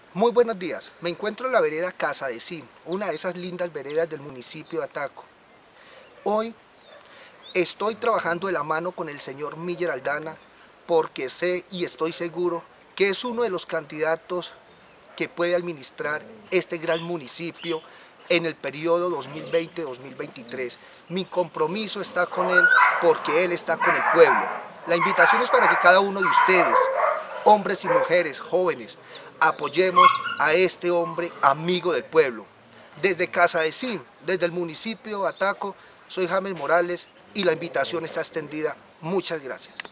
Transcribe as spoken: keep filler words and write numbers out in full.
Muy buenos días, me encuentro en la vereda Casa de Cin, una de esas lindas veredas del municipio de Ataco. Hoy estoy trabajando de la mano con el señor Miller Aldana porque sé y estoy seguro que es uno de los candidatos que puede administrar este gran municipio en el periodo dos mil veinte dos mil veintitrés. Mi compromiso está con él porque él está con el pueblo. La invitación es para que cada uno de ustedes, hombres y mujeres, jóvenes, apoyemos a este hombre amigo del pueblo. Desde Casa de Cin, desde el municipio de Ataco, soy James Morales y la invitación está extendida. Muchas gracias.